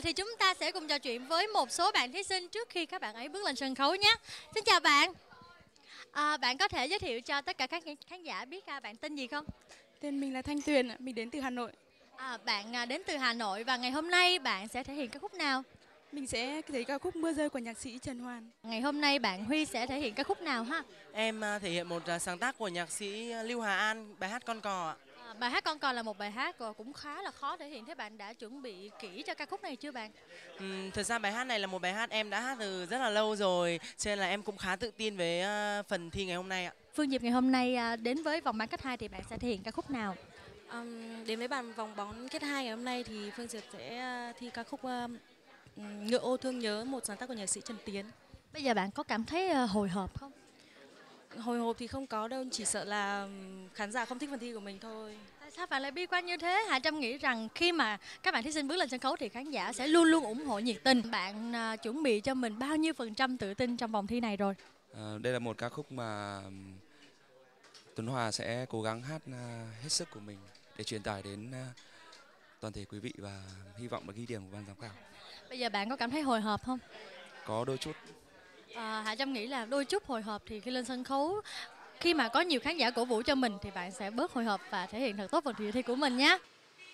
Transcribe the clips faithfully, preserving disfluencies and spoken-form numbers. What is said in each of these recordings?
thì chúng ta sẽ cùng trò chuyện với một số bạn thí sinh trước khi các bạn ấy bước lên sân khấu nhé. Xin chào bạn. À, bạn có thể giới thiệu cho tất cả các khán giả biết à, bạn tên gì không? Tên mình là Thanh Tuyền, mình đến từ Hà Nội. À, bạn à, đến từ Hà Nội và ngày hôm nay bạn sẽ thể hiện ca khúc nào? Mình sẽ thấy ca khúc Mưa rơi của nhạc sĩ Trần Hoàn. Ngày hôm nay bạn Huy sẽ thể hiện ca khúc nào ha? Em à, thể hiện một à, sáng tác của nhạc sĩ Lưu Hà An, bài hát Con Cò ạ. À, bài hát Con Cò là một bài hát cũng khá là khó thể hiện. Thế bạn đã chuẩn bị kỹ cho ca khúc này chưa bạn? Uhm, thật ra bài hát này là một bài hát em đã hát từ rất là lâu rồi, cho nên là em cũng khá tự tin với à, phần thi ngày hôm nay ạ. Phương Diệp, ngày hôm nay à, đến với vòng bán kết hai thì bạn sẽ thể hiện ca khúc nào? Um, đến với bàn vòng bán kết hai ngày hôm nay thì Phương Diệp sẽ thi ca khúc uh, Ngựa ô thương nhớ, một sáng tác của nhạc sĩ Trần Tiến. Bây giờ bạn có cảm thấy uh, hồi hộp không? Hồi hộp thì không có đâu, chỉ sợ là khán giả không thích phần thi của mình thôi. Tại sao bạn lại bi quan như thế? Hà Trâm nghĩ rằng khi mà các bạn thí sinh bước lên sân khấu thì khán giả sẽ luôn luôn ủng hộ nhiệt tình. Bạn uh, chuẩn bị cho mình bao nhiêu phần trăm tự tin trong vòng thi này rồi? À, đây là một ca khúc mà Tuấn Hòa sẽ cố gắng hát uh, hết sức của mình để truyền tải đến uh, toàn thể quý vị và hy vọng là ghi điểm của ban giám khảo. Bây giờ bạn có cảm thấy hồi hộp không? Có đôi chút. À, Hà Trâm nghĩ là đôi chút hồi hộp thì khi lên sân khấu, khi mà có nhiều khán giả cổ vũ cho mình thì bạn sẽ bớt hồi hộp và thể hiện thật tốt phần thi của mình nhé.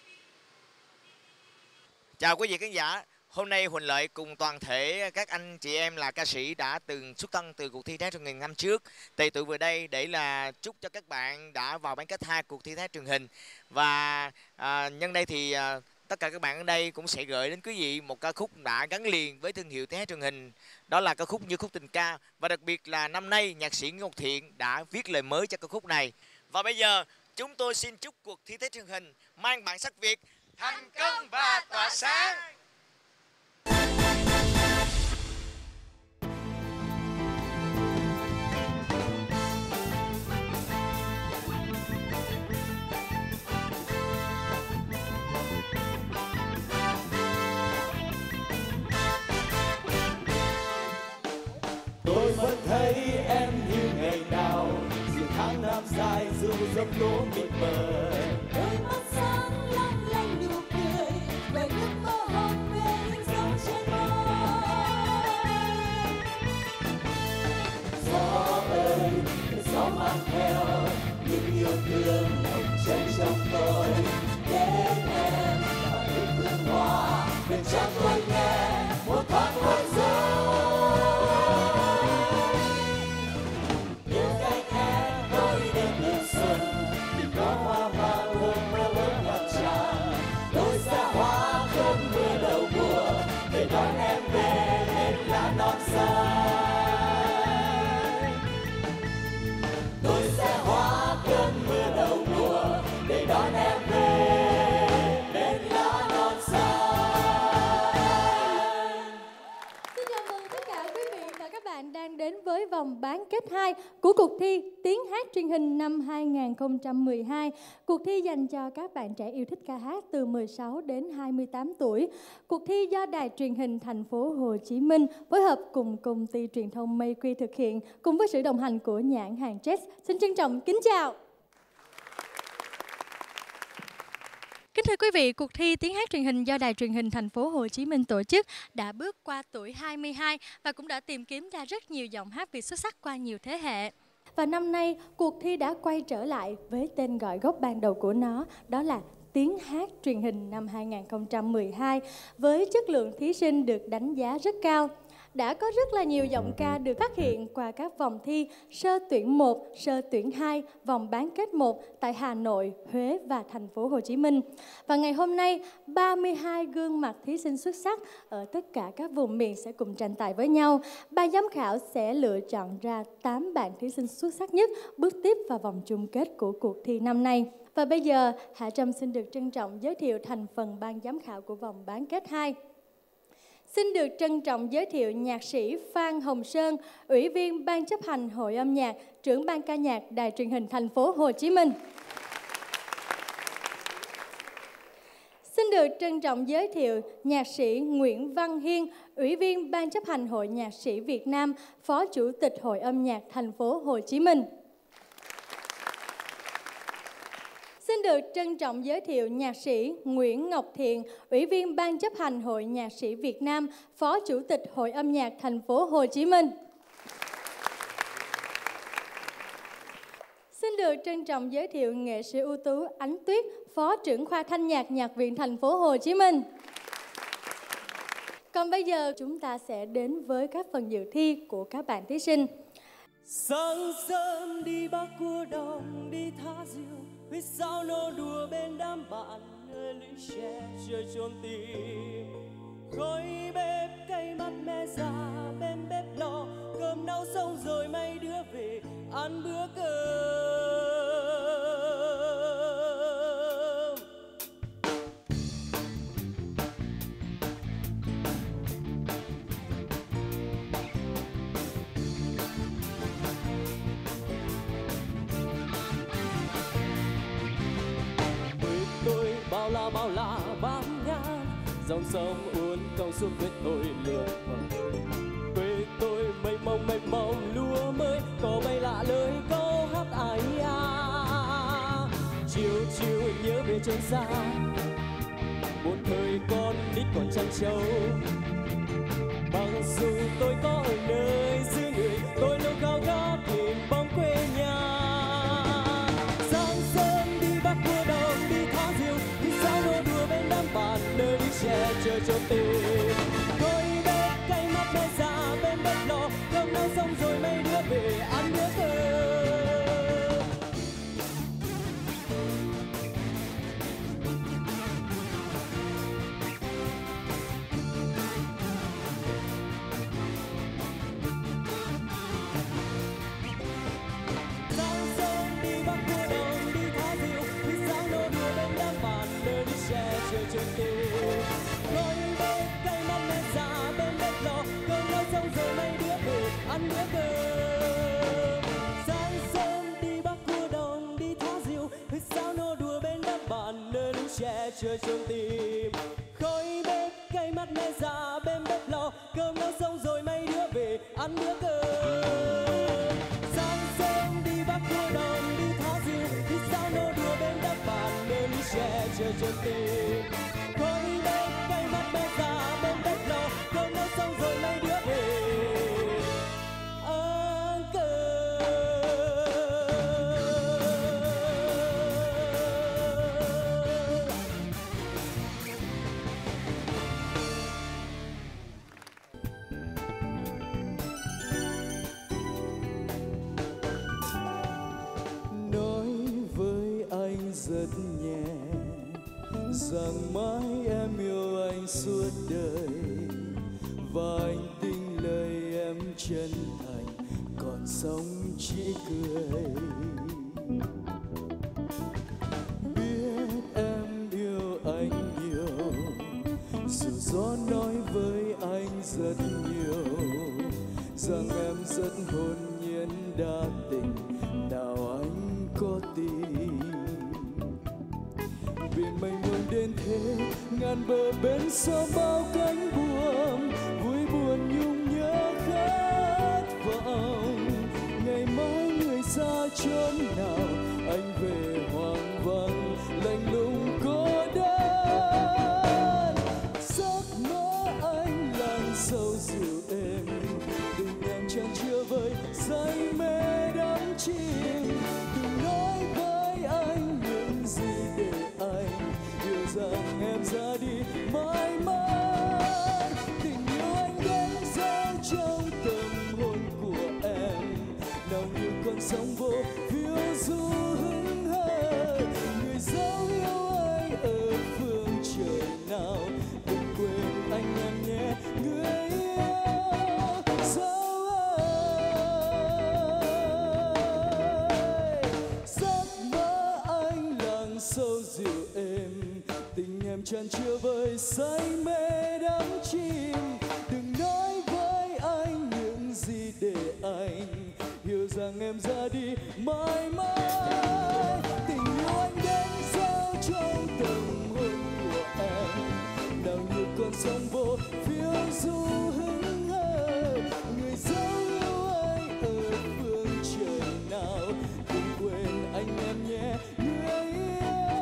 Chào quý vị khán giả. Hôm nay Huỳnh Lợi cùng toàn thể các anh chị em là ca sĩ đã từng xuất thân từ cuộc thi Thái truyền hình năm trước tề tụ về đây để là chúc cho các bạn đã vào bán kết hai cuộc thi Thái truyền hình. Và à, nhân đây thì à, tất cả các bạn ở đây cũng sẽ gửi đến quý vị một ca khúc đã gắn liền với thương hiệu Thái truyền hình. Đó là ca khúc Như khúc tình ca. Và đặc biệt là năm nay nhạc sĩ Ngọc Thiện đã viết lời mới cho ca khúc này. Và bây giờ chúng tôi xin chúc cuộc thi Thái truyền hình mang bản sắc Việt thành công và tỏa sáng. Tôi vẫn thấy em như ngày nào, dù tháng năm dài dù giông tố mịt mờ. Đôi mắt sáng long lanh nụ cười, lời nước mơ hồn về những dấu trên môi. Gió ơi, gió mang theo những yêu thương nồng cháy trong tôi. Đến em và những hương hoa, để cho tôi nghe một thoáng hương rơi. Đón em về bên lá non xanh, tôi sẽ hóa cơn mưa đầu mùa để đón em về bên lá non xanh. Xin chào mừng tất cả quý vị và các bạn đang đến với vòng bán kết hai của cuộc thi Tiếng hát truyền hình năm hai nghìn không trăm mười hai. Cuộc thi dành cho các bạn trẻ yêu thích ca hát từ mười sáu đến hai mươi tám tuổi. Cuộc thi do Đài truyền hình thành phố Hồ Chí Minh phối hợp cùng công ty truyền thông Mayque thực hiện cùng với sự đồng hành của nhãn hàng Jazz. Xin trân trọng kính chào. Kính thưa quý vị, cuộc thi Tiếng hát truyền hình do Đài truyền hình thành phố Hồ Chí Minh tổ chức đã bước qua tuổi hai mươi hai và cũng đã tìm kiếm ra rất nhiều giọng hát Việt xuất sắc qua nhiều thế hệ. Và năm nay, cuộc thi đã quay trở lại với tên gọi gốc ban đầu của nó, đó là Tiếng hát truyền hình năm hai nghìn không trăm mười hai, với chất lượng thí sinh được đánh giá rất cao. Đã có rất là nhiều giọng ca được phát hiện qua các vòng thi sơ tuyển một, sơ tuyển hai, vòng bán kết một tại Hà Nội, Huế và thành phố Hồ Chí Minh. Và ngày hôm nay, ba mươi hai gương mặt thí sinh xuất sắc ở tất cả các vùng miền sẽ cùng tranh tài với nhau. Ban giám khảo sẽ lựa chọn ra tám bạn thí sinh xuất sắc nhất bước tiếp vào vòng chung kết của cuộc thi năm nay. Và bây giờ, Hạ Trâm xin được trân trọng giới thiệu thành phần ban giám khảo của vòng bán kết hai. Xin được trân trọng giới thiệu nhạc sĩ Phan Hồng Sơn, Ủy viên Ban chấp hành Hội âm nhạc, trưởng ban ca nhạc Đài truyền hình thành phố Hồ Chí Minh. Xin được trân trọng giới thiệu nhạc sĩ Nguyễn Văn Hiên, Ủy viên Ban chấp hành Hội Nhạc sĩ Việt Nam, Phó Chủ tịch Hội âm nhạc thành phố Hồ Chí Minh. Xin Xin được trân trọng giới thiệu nhạc sĩ Nguyễn Ngọc Thiện, Ủy viên Ban chấp hành Hội Nhạc sĩ Việt Nam, Phó Chủ tịch Hội âm nhạc thành phố Hồ Chí Minh. Xin được trân trọng giới thiệu nghệ sĩ ưu tú Ánh Tuyết, Phó trưởng khoa thanh nhạc Nhạc viện thành phố Hồ Chí Minh. Còn bây giờ chúng ta sẽ đến với các phần dự thi của các bạn thí sinh. Sáng sớm đi bắc cua đồng đi thả diều, huýt sáo nô đùa bên đám bạn nơi lũy tre chơi trốn tìm. Khói bếp cây mắt mẹ già bên bếp lò, cơm nấu xong rồi mấy đứa về ăn bữa cơm. Bao la bao la bám ngang dòng sông uốn cong suốt với tôi lượn vòng. Quê tôi mênh mông mênh mông lúa mới có bay lạ lời câu hát ai à. Chiều chiều nhớ về chân xa, một thời con nít còn chăn trâu. Mặc dù tôi có ở nơi xứ người, tôi luôn khao khát tìm bóng quê nhà. Bạn nơi đi xe chơi cho tìm. Tôi bếp cây mắt mẹ già bên bếp lò, cơm nấu xong rồi mấy đứa về ăn bữa cơm. Sáng sớm đi bắc cua đồng đi thả diều, đi sáng nô đùa bên đám bạn nơi đi xe chơi cho tìm. Ngồi bên cây mắt mẹ già bên bếp lò, cơm nấu xong rồi mấy đứa về ăn bữa cơm. Sáng sớm đi bắc cua đồng đi thả diều, huýt sáo nô đùa bên đám bạn nơi núi tre chơi trốn tìm. Khói bếp cây mắt mẹ già bên bếp lò, cơm nấu xong rồi mấy đứa về ăn bữa cơm. Sáng sớm đi bắc cua đồng đi thả diều, huýt sáo nô đùa bên đám bạn nơi núi tre chơi trốn tìm. Khói bếp cây mắt mẹ già bên bếp lò, cơm nấu xong rồi mấy đứa về ăn cơm. Nói với anh rất nhẹ rằng mãi em yêu anh suốt đời, và anh tin lời em chân thành, còn sống chỉ cười. Biết em yêu anh nhiều, dù gió nói với anh rất nhiều, rằng em rất hồn nhiên đa tình, nào anh có tin. Vì mình muốn đến thế ngàn bờ bên xóm bao cánh buồm, vui buồn nhung nhớ khát vọng. Ngày mai người xa chốn nào, anh về hoang vắng lạnh lùng cô đơn. Giấc mơ anh làng sâu dịu êm, tình em chẳng chưa vơi say mê đắm chìm. Đừng nói với anh những gì để anh hiểu rằng em ra đi mãi mãi. Tình yêu anh đến gieo trong tâm hồn của em, nồng như con sóng vô phiêu du hững hờ. Người dấu yêu anh ở phương trời nào, đừng quên anh em nhé người yêu dấu ơi. Giấc mơ anh làng sâu dịu êm, tình em tràn trưa vơi say mê đắm chìm. Đừng nói với anh những gì để anh hiểu rằng em ra đi mãi mãi. Tình yêu anh đến gieo trong tâm hồn của em, nào như con sóng vô phiêu du hững hờ. Người dấu yêu anh ở phương trời nào, đừng quên anh em nhé người yêu.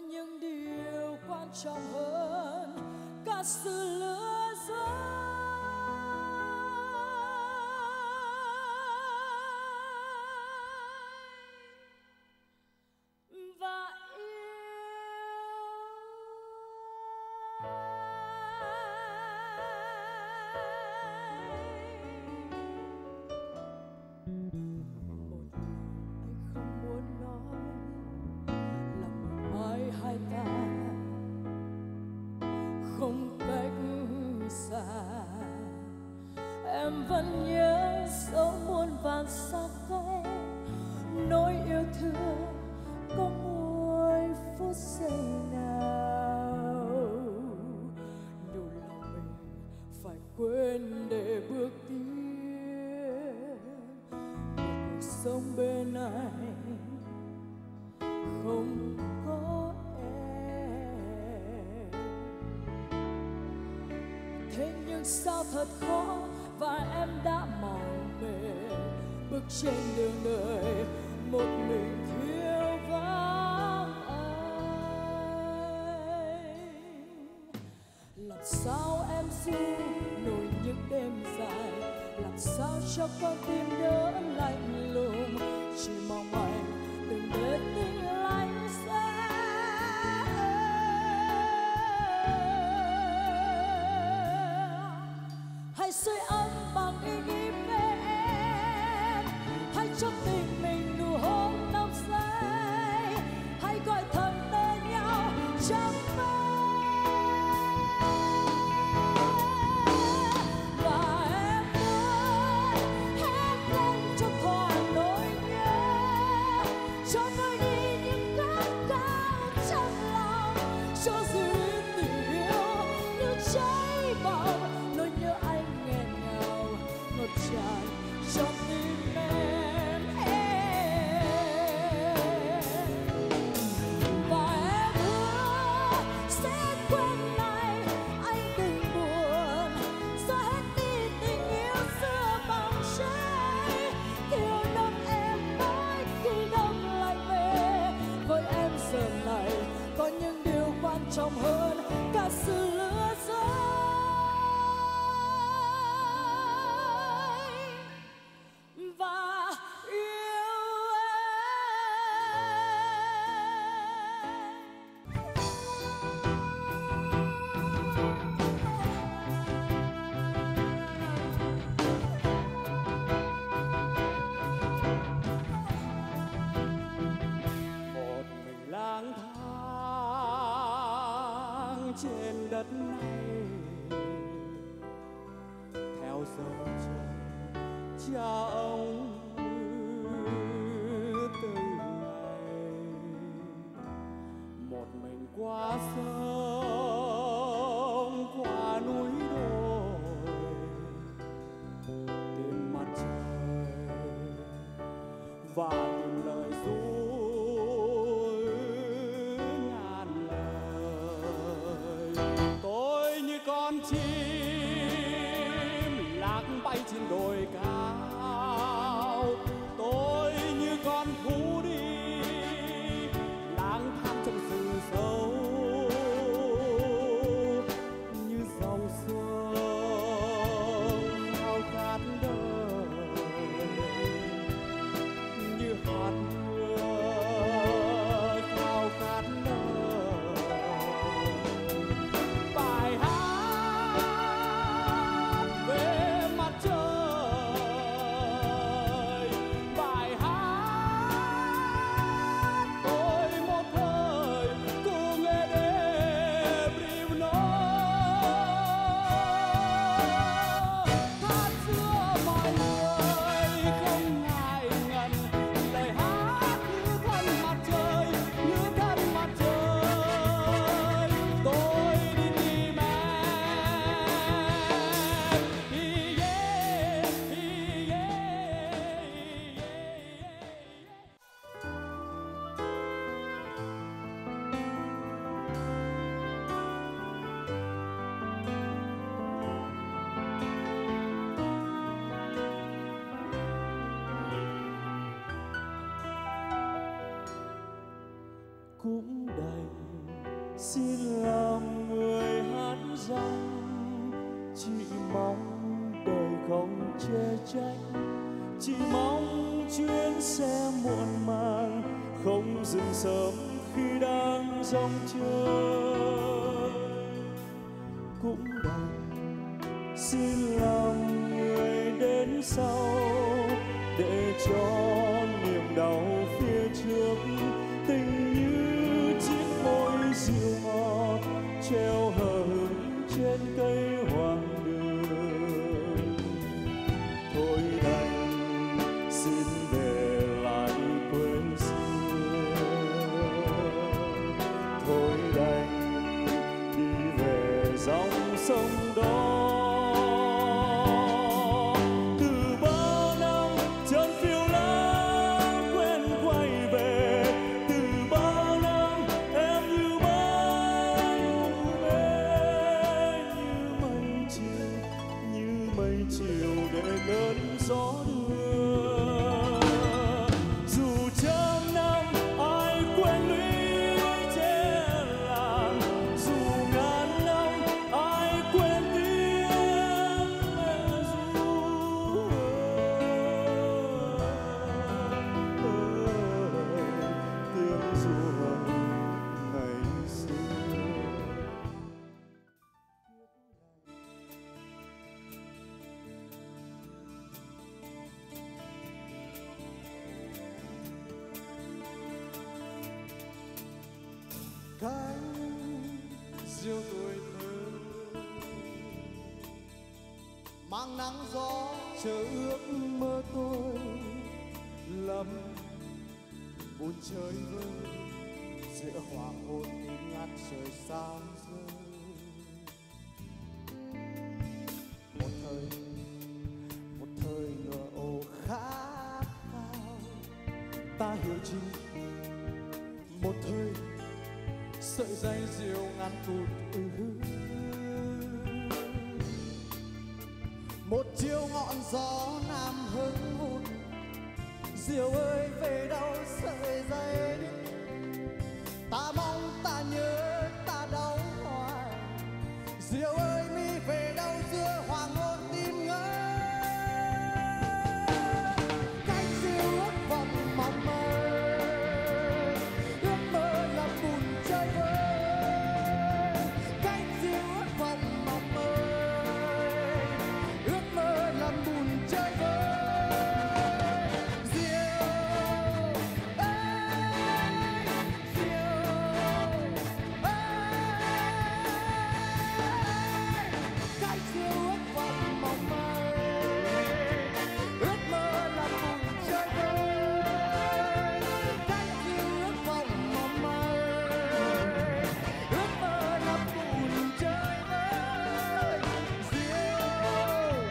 những điều quan trọng hơn cả sự lừa dối. Không cách xa, em vẫn nhớ dấu muôn vàn sắc cay, nỗi yêu thương có mỗi phút giây nào. Nhủ lòng mình phải quên để bước tiếp một cuộc sống bên anh không có em. Thế nhưng sao thật khó và em đã mỏi mệt bước trên đường đời một mình thiếu vắng anh. Làm sao em ru nổi những đêm dài, làm sao cho con tim đỡ lạnh lùng, chỉ mong anh đừng để tình lạnh xa. Hãy sưởi ấm bằng ý nghĩ về em, hãy cho tình mình nụ hôn nồng say, hãy gọi thầm tên nhau trong mơ. Và em ơi, hét lên cho thỏa nỗi nhớ, cho vơi đi những khát khao trong lòng, cho dịu tình yêu như cháy bỏng. Nỗi nhớ anh nghẹn ngào ngập tràn trong tim em, em. Và em hứa sẽ quên lại anh đừng buồn, xóa hết đi tình yêu xưa bỏng cháy, thiếu năm em mãi cứ đông lại về. Với em giờ này có những điều quan trọng hơn cả sự lừa dối và yêu một mình lang thang trên đất này, theo dấu chân cha ông từng ngày. Một mình qua sông qua núi đồi, tìm mặt trời và tìm lời ru ngàn lời. Tôi như con chim lạc bay trên đồi cao, tôi như con thú đi lang thang trong rừng sâu, như dòng sông khao khát đời, như hạt mưa khao khát đời. Bài hát về mặt trời, bài hát tôi một thời cùng nghe đêm rim nỗi. Hát giữa mọi người không ngại ngần, lời hát như thân mặt trời, như thân mặt trời. Tôi đi tìm em, hi yeah, hi yeah, hi yeah. Cũng đành xin làm người hát rằng chỉ mong đời không chê trách, chỉ mong chuyến xe muộn màng không dừng sớm khi đang dòng chơi. Cũng đành xin làm người đến sau để cho niềm đau phía trước tình như chiếc môi dịu ngọt treo hờ hững trên cây hoàng đường. Thôi đành xin về lại quê xưa, thôi đành đi về dòng sông đó. Cánh diêu tuổi thơ mang nắng gió chờ ước mơ tôi, lầm buồn chơi vơi giữa hoàng hôn tím ngắt trời sao rơi. Một thời một thời ngờ ô khát khao ta hiểu chi, một thời sợi dây diều ngắn cụt. Một chiều ngọn gió nam hứng hụt, diều ơi về đâu sợi dây đứt. Ta mong ta nhớ ta đau hoài, diều ơi mi về đâu giữa hoàng hôn tim ngỡ. Cánh diều ước vọng mong mơ, ước mơ là buồn chơi vơi. Cánh diều ước vọng mong mơ, ước mơ là buồn chơi vơi. Diều ơi, diều ơi, cánh diều ước vọng mong mơ, ước mơ là buồn chơi vơi. Cánh diều ước vọng mong mơ, ước mơ là buồn chơi vơi. Diều ơi,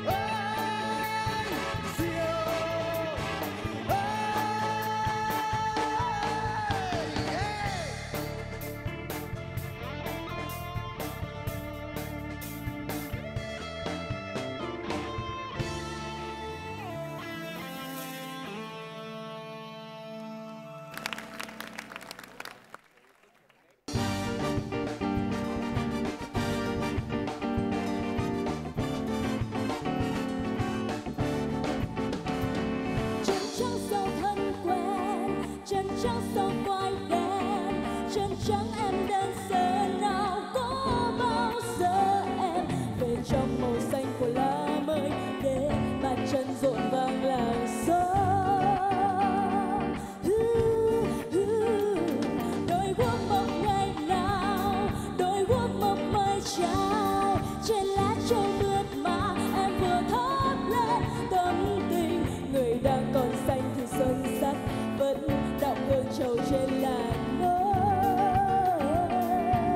diều chân trắng sao thân quen, chân trắng sao quay đen, chân trắng em đơn sơ nào có bao giờ em về trong màu xanh của lá mới để bàn chân rộn vang làng gió. Đôi guốc mộng ngày nào, đôi guốc mộng mây trao trên lá trầu mượt mà em vừa thốt lên tâm tình. Người đang còn xanh thì xuân sắc vẫn đọng hương trầu trên làn môi.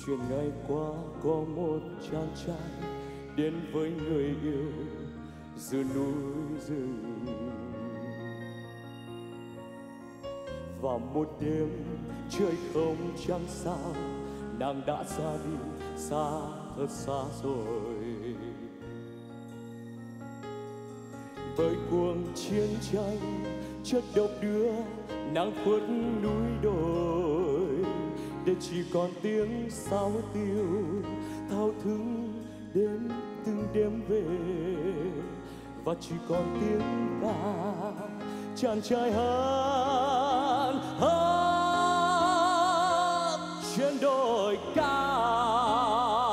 chuyện ngày qua có một chàng trai đến với người yêu giữa núi rừng. Và một đêm trời không trăng sao, nàng đã ra đi xa thật xa rồi. Bởi cuộc chiến tranh chất độc đưa nàng khuất núi đồi, để chỉ còn tiếng sao tiêu thao thức đến từng đêm về. Và chỉ còn tiếng ca chàng trai hát hát trên đồi cao.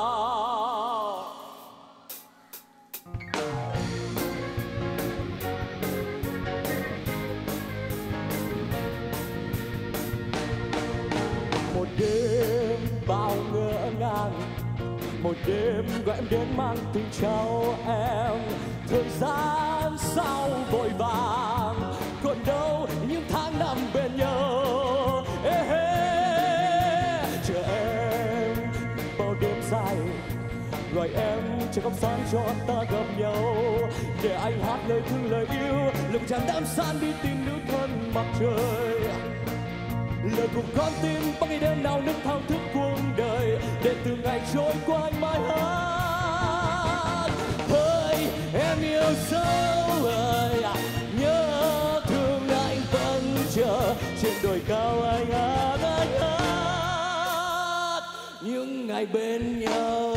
Một đêm bao ngỡ ngàng, một đêm gọi em đến mang tình trao em. Thời gian sao vội vàng, còn đâu những tháng năm bên nhau. Ê hê, chờ em bao đêm dài, gọi em chờ khóc sáng cho ta gặp nhau. Để anh hát lời thương lời yêu, lòng tràn đắm san đi tìm nữ thân mặt trời. Lời của con tim bao ngày đêm nào nức thao thức cuộc đời, để từ ngày trôi qua anh mãi hát. Hỡi em yêu sâu ơi, nhớ thương anh vẫn chờ trên đồi cao. Anh hát anh hát những ngày bên nhau.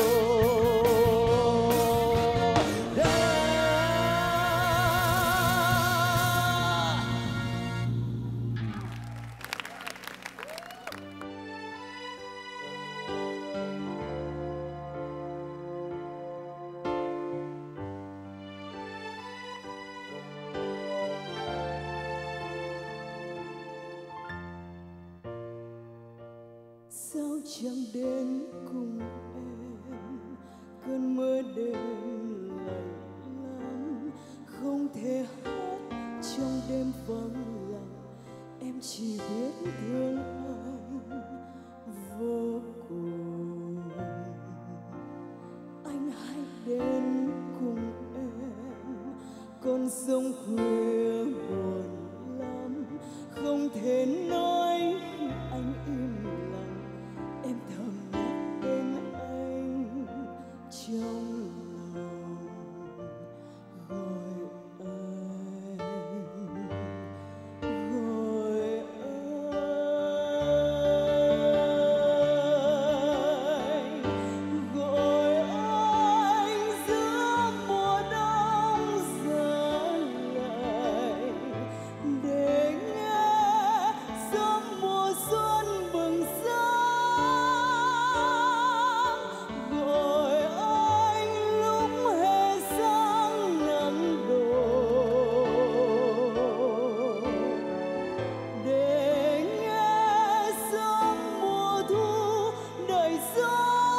Sao chẳng đến cùng em, cơn mưa đêm lạnh lắm, không thể hát trong đêm vắng lặng. Em chỉ biết thương anh vô cùng. Anh hãy đến cùng em, con sông khuya buồn lắm, không thể nói khi anh im lặng. Em thầm nhắc tên anh trong lòng, gọi anh, gọi anh, gọi anh giữa mùa đông giá lạnh, để nghe sớm mùa xuân bừng sáng. Gọi anh lúc hè sáng nắng đổ, để nghe sớm mùa thu đời gió.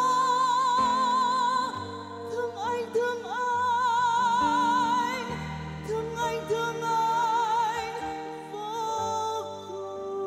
Thương anh thương anh, thương anh thương anh vô cùng.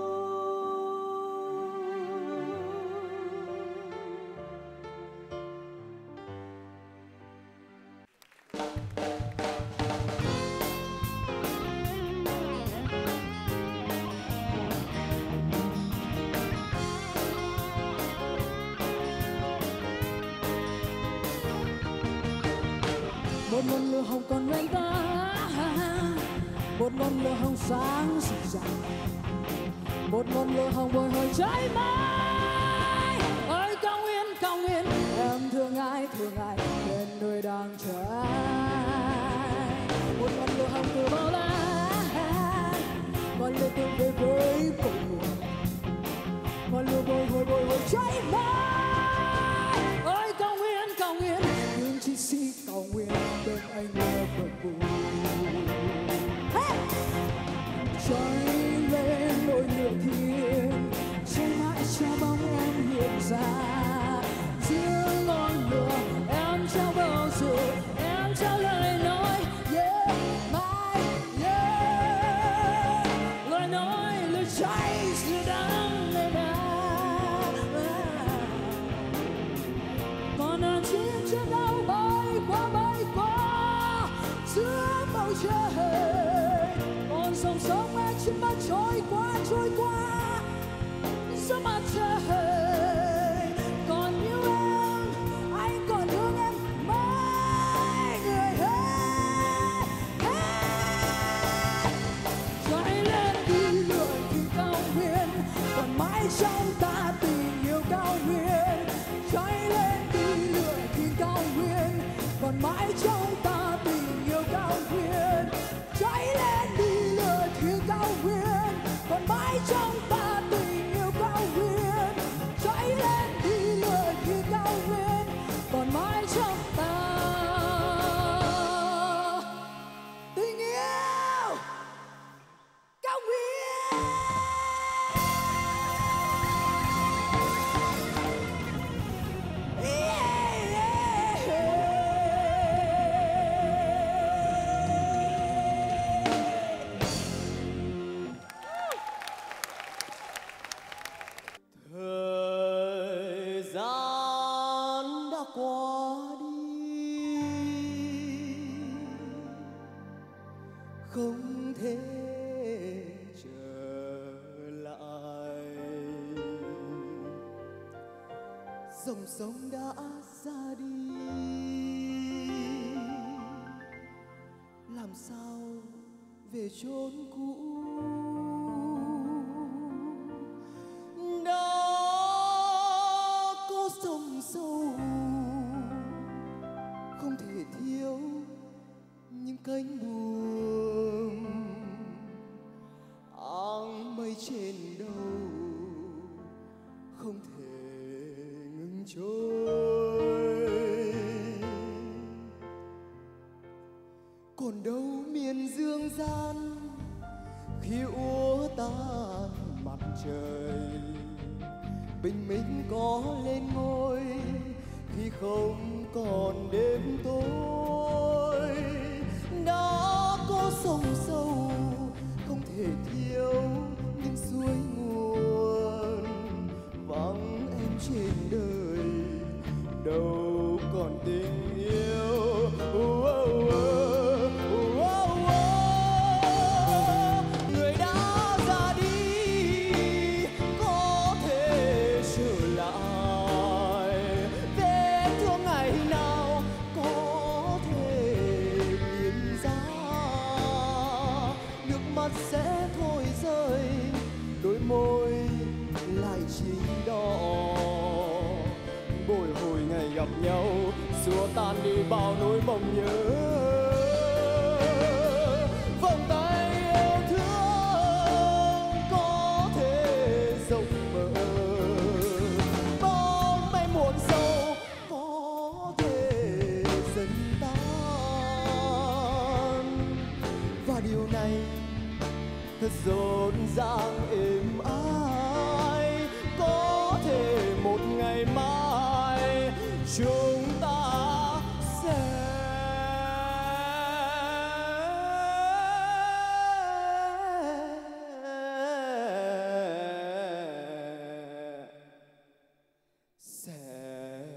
Một ngọn lửa hồng còn nguyên ta, một ngọn lửa hồng sáng dịu dàng, một ngọn lửa hồng bồi hồi cháy mãi. Ơi cao nguyên cao nguyên, em thương ai thương ai bên nơi đang chờ anh. Một ngọn lửa hồng từ bao la, ngọn lửa tương về với cội nguồn, ngọn lửa bồi hồi bồi hồi cháy mãi. Ơi cao nguyên cao nguyên, những chiến sĩ cao nguyên bên anh nghe bờ buồn. Cháy lên nỗi lửa thiên, cháy mãi cho bóng em hiện ra. Giữa ngọn lửa em trao bao giờ, em trao lời nói yeah mãi yeah. Lời nói lời cháy giữa đắng ngày nào. trôi qua trôi qua giữa mặt trời. Còn yêu em, anh còn thương em mãi người hết. Cháy lên đi lửa thì cao nguyên, còn mãi trong ta tình yêu cao nguyên. Cháy lên đi lửa thì cao nguyên, còn mãi trong ta tình yêu cao nguyên. Cháy lên đi lửa thì cao nguyên, còn mãi trong ta tình yêu cao nguyên. Cháy lên đi lửa thì cao nguyên, còn mãi trong ta tình yêu cao nguyên. Thời gian đã qua đi, không thể trở lại. Dòng sông đã ra đi, làm sao về chốn cũ. Đó có sông sâu, không thể thiếu những cánh buồm. Áng mây trên đầu không thể ngừng trôi. Còn đâu miền dương gian khi úa tan mặt trời. Bình minh có lên ngôi khi không còn đêm tối. Đã có sông sâu không thể thiếu những suối nguồn. Vắng em trên đời đâu còn tình yêu. Oh, oh, oh. Sẽ thôi rơi đôi môi lại chỉ đỏ. Bồi hồi ngày gặp nhau xua tan đi bao nỗi mong nhớ. Vòng tay yêu thương có thể rộng mở, bóng mây muộn sâu có thể dần tan. Và điều này thật rộn ràng êm ái. Có thể một ngày mai chúng ta sẽ sẽ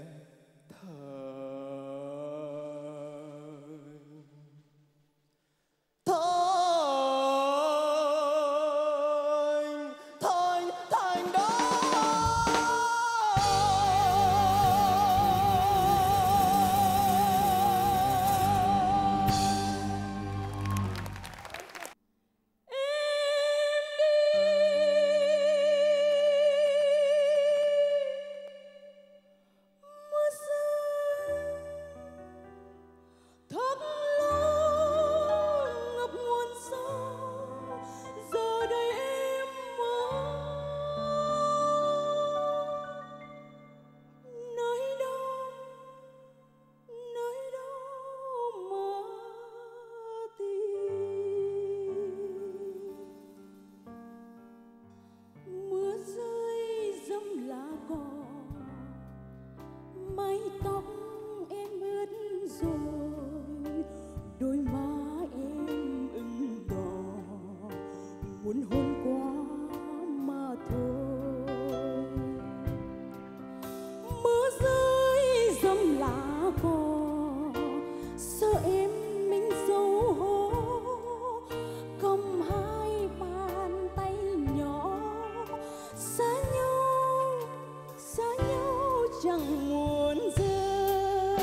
chẳng muốn rơi.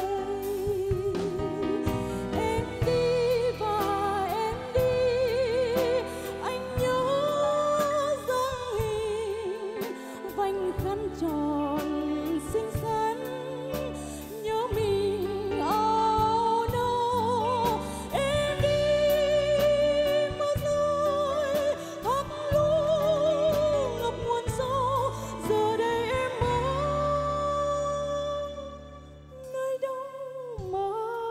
Em đi và em đi, anh nhớ dáng hình vành khăn tròn xinh xắn, nhớ mình áo nâu. Em đi mất rồi thác lũ ngập nguồn sâu, giờ đây em ở nơi đâu mà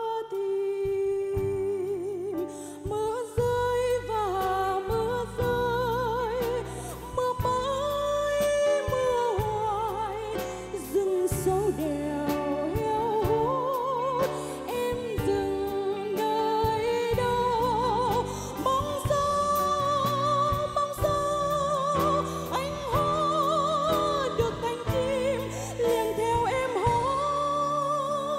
tìm. Mưa rơi và mưa rơi, mưa mãi mưa hoài, rừng sâu đèo heo hút. Em dừng nơi đâu? Mong sao, mong sao anh hót được cánh chim liền theo em hót,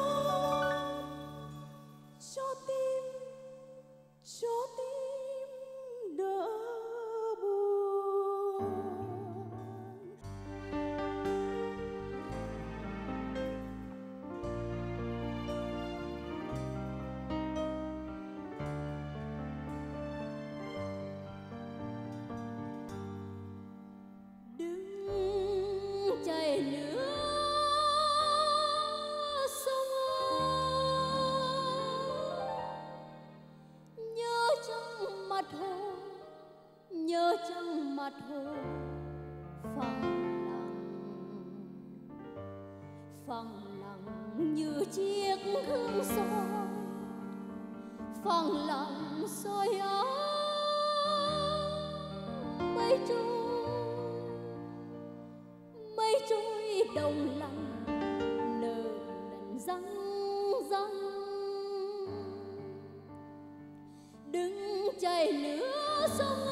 cho tim, cho tim đỡ buồn. Đừng chảy nữa sông ơi, nhớ trong mặt hồ, nhớ trong mặt hồ phẳng lặng, phẳng lặng như chiếc gương soi, phẳng lặng soi áo mây trôi, mây trôi đồng lặng nở lần răng răng. Đừng chảy nữa sông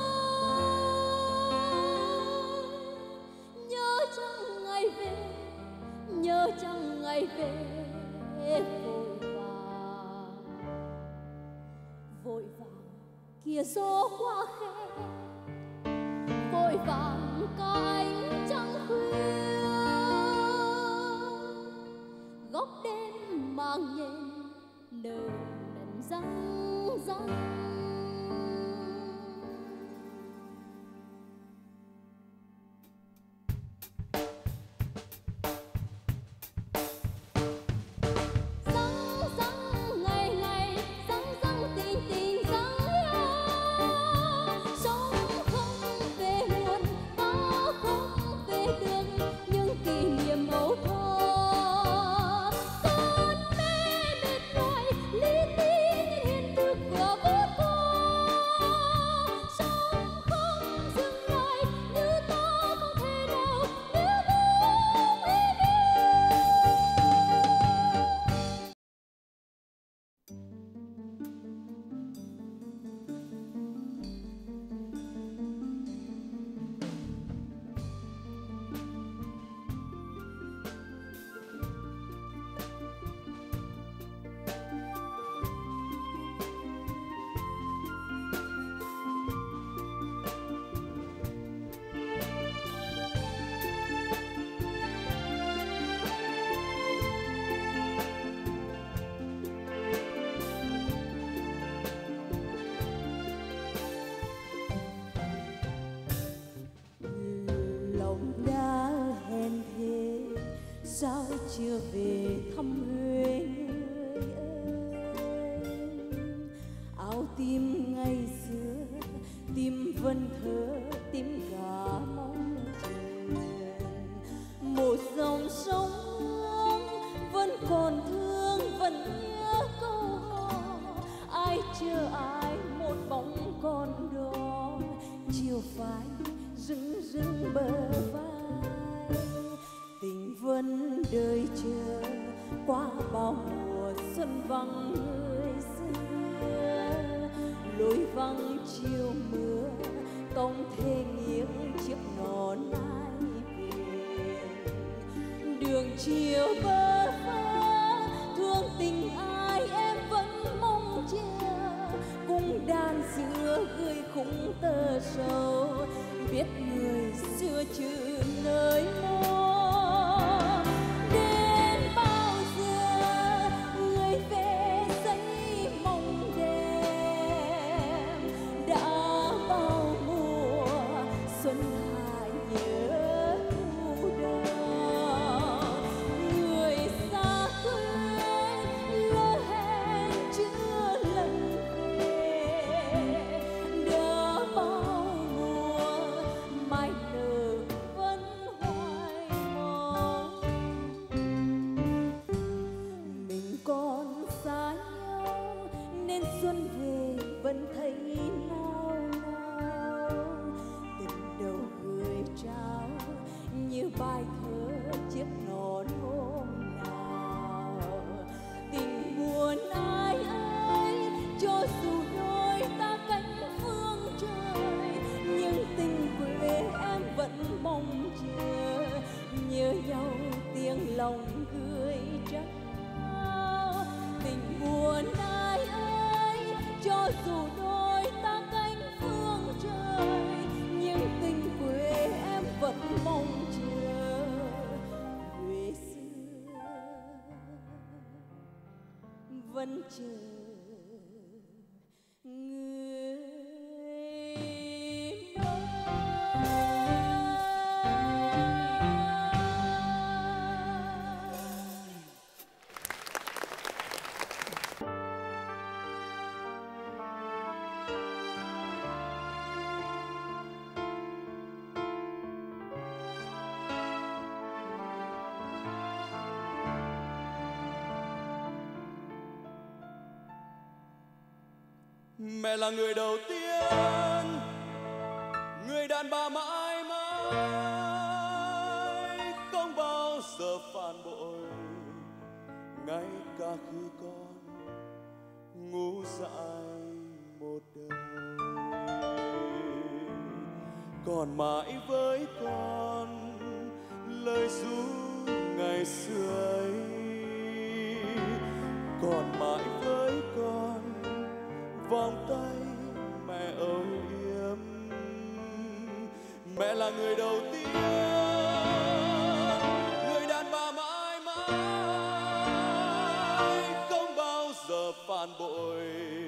ơi, nhớ chẳng ngày về, nhớ chẳng ngày về vội vàng, vội vàng kia gió qua khe, vội vàng cả ánh trăng khuya, góc đêm mang nhện nở lần răng răng. Răng răng ngày ngày, răng răng tình tình răng nhau, sông không về nguồn, bão không về đường, những kỷ niệm âu thơ. Con mê mệt mỏi lý ti những hiện thực vừa vút qua, sông không dừng lại như ta không thể nào níu buông ý đi. Lòng đã hẹn thề sao chưa về thăm Huế người ơi. Áo tim ngày xưa tim vẫn thơ, tim cả mong chờ. Một dòng sông vẫn còn thương, vẫn nhớ câu hò. Ai chờ ai một bóng con đó, chiều phai rưng rưng bờ vai. Tình vẫn đợi chờ qua bao mùa xuân vắng người xưa. Lối vắng chiều mưa công thê nghiêng chiếc nón ai về. Đường chiều bơ phơ thương tình ai em vẫn mong chờ. Cung đàn xưa gửi khung tơ sầu, biết người xưa chữ nơi mơ. Đêm xuân hạ nhớ thu đào. Người xa quê lỡ hẹn chưa lần về, đã bao mùa mai nở vẫn hoài mong. Mình còn xa nhau nên xuân về vẫn thấy nao nao. Tình đầu gửi trao như bài thơ chiếc nón hôm nào. Tình buồn ai ơi cho dù đôi ta cánh phương trời, nhưng tình quê em vẫn mong chờ. Nhớ nhau tiếng lòng gửi trao. Tình buồn ai ơi cho dù đôi ta cánh phương trời, nhưng tình quê em vẫn mong chờ. Quê xưa vẫn chờ người Mẹ là người đầu tiên, người đàn bà mãi mãi không bao giờ phản bội, ngay cả khi con ngu dại một đời. Còn mãi với con lời ru ngày xưa ấy, còn mãi với con vòng tay mẹ âu yếm. Mẹ là người đầu tiên, người đàn bà mãi mãi không bao giờ phản bội,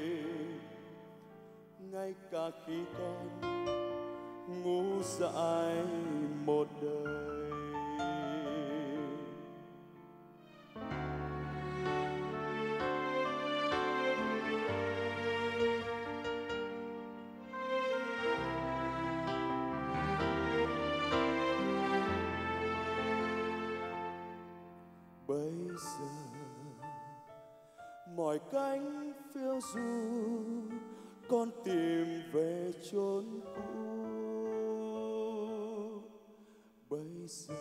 ngay cả khi con ngu dại một đời. Bây giờ mỏi cánh phiêu du, con tìm về chốn cũ. Bây giờ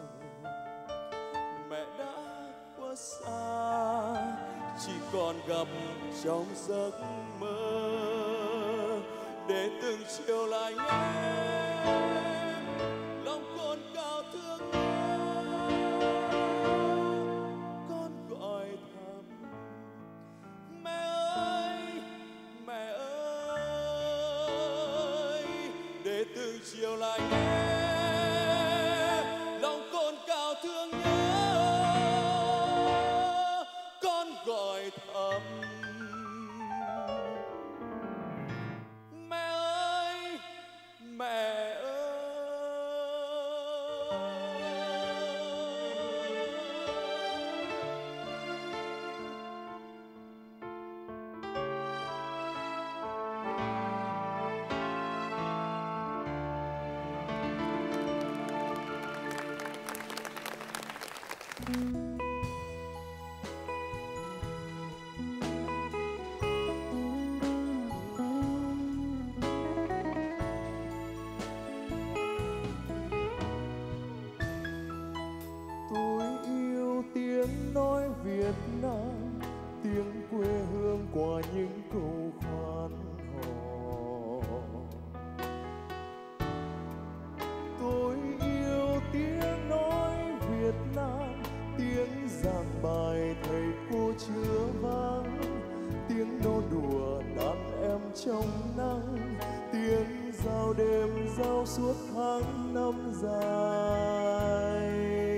mẹ đã quá xa, chỉ còn gặp trong giấc mơ, để từng chiều lại nghe lòng cồn cao thương nhớ. Con gọi thầm mẹ ơi, mẹ ơi, để từng chiều lại nghe lòng cồn cao thương nhớ. Con gọi thầm mẹ ơi, mẹ ơi. Tôi yêu tiếng nói Việt Nam, tiếng quê hương qua những câu khoan hò. Tôi yêu tiếng nói Việt Nam, tiếng giảng bài thầy cô chưa vắng, tiếng nô đùa đàn em trong nắng, tiếng giao đêm giao suốt tháng năm dài.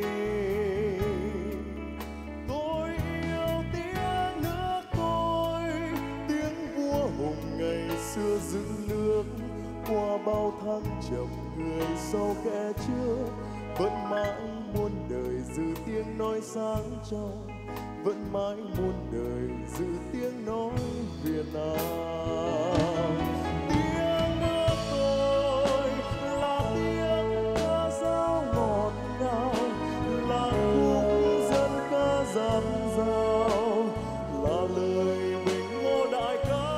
Tôi yêu tiếng nước tôi, tiếng vua hùng ngày xưa dựng nước, qua bao thăng trầm người sau kẻ trước, vẫn mãi muôn đời giữ tiếng nói sáng trong, vẫn mãi muôn đời giữ tiếng nói Việt Nam. Tiếng nước tôi là tiếng ca dao ngọt ngào, là khúc dân ca dặn dào, là lời mình ngô đại ca.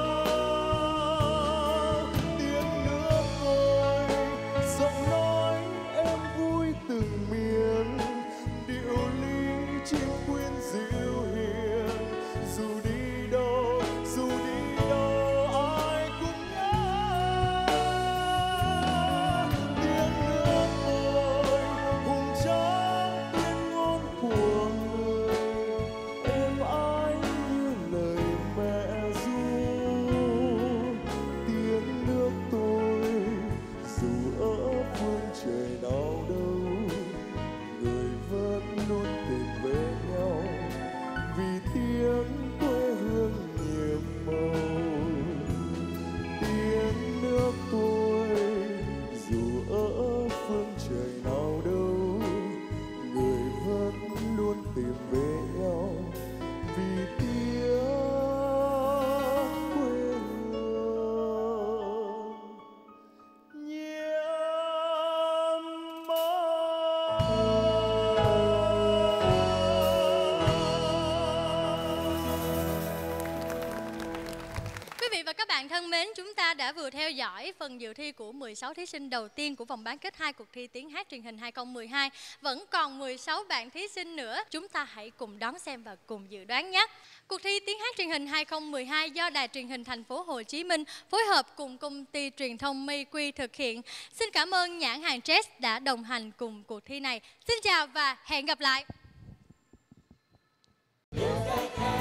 Tiếng nước tôi giọng nói em vui từng miền, điệu ly chim quyến dịu hiền. Dù đi đâu, dù đi đâu ai cũng nhớ. Tiếng nước tôi hùng tráng tiếng ngôn của người, êm ái như lời mẹ ru. Tiếng nước tôi dù ở phương trời nào đâu, người vẫn luôn tìm về nhau, vì tiếng quê hương nhiệm màu. Tiếng nước tôi dù ở phương trời nào đâu, người vẫn luôn tìm về nhau, vì tiếng quê hương nhiệm Quý vị và các bạn thân mến, chúng ta đã vừa theo dõi phần dự thi của mười sáu thí sinh đầu tiên của vòng bán kết hai cuộc thi tiếng hát truyền hình hai không một hai. Vẫn còn mười sáu bạn thí sinh nữa, chúng ta hãy cùng đón xem và cùng dự đoán nhé. Cuộc thi tiếng hát truyền hình hai không một hai do Đài Truyền hình Thành phố Hồ Chí Minh phối hợp cùng công ty truyền thông Mayque thực hiện. Xin cảm ơn nhãn hàng Jazz đã đồng hành cùng cuộc thi này. Xin chào và hẹn gặp lại. Nước